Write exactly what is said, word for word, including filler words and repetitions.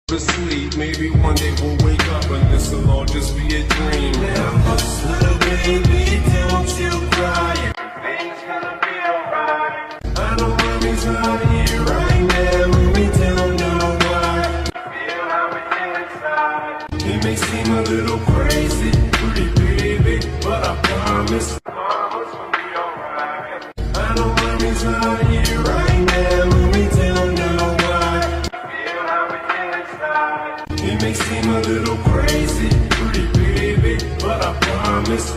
to sleep. Maybe one day we'll wake up and this'll all just be a dream. Now hush, little baby, don't you cry. Everything's gonna be alright. I know mommy's not here right now, and we don't know why. Feel how it inside. It may seem a little crazy, pretty baby, but I promise mama's gonna be alright. I know mommy's not here right now, and we don't know why. Feel how it inside. It may seem a little crazy, pretty baby, but I promise